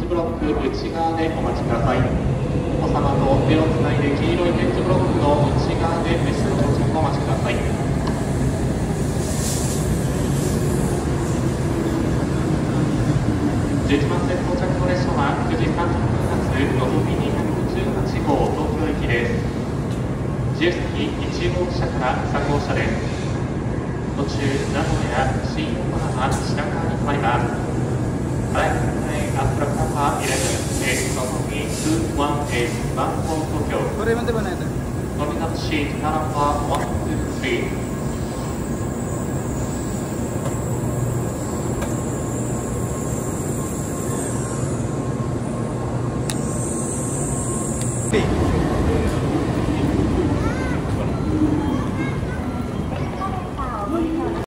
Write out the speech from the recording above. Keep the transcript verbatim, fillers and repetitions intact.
ブロック内側でお待ちください。お子様と手をつないで黄色い点字ブロックの内側で列車到着をお待ちください。じゅういちばん線到着の列車はくじさんじゅっぷん発のぞみにひゃくじゅうはちごう東京行きです。自由席いちごうしゃからさんごうしゃです。途中名古屋、新横浜、品川に停まります。Baik, naik Astra eleven eight Tomomi two one eight Bangkok Tokyo. Bagaimana mana itu? Terminal sheet number one two three. P.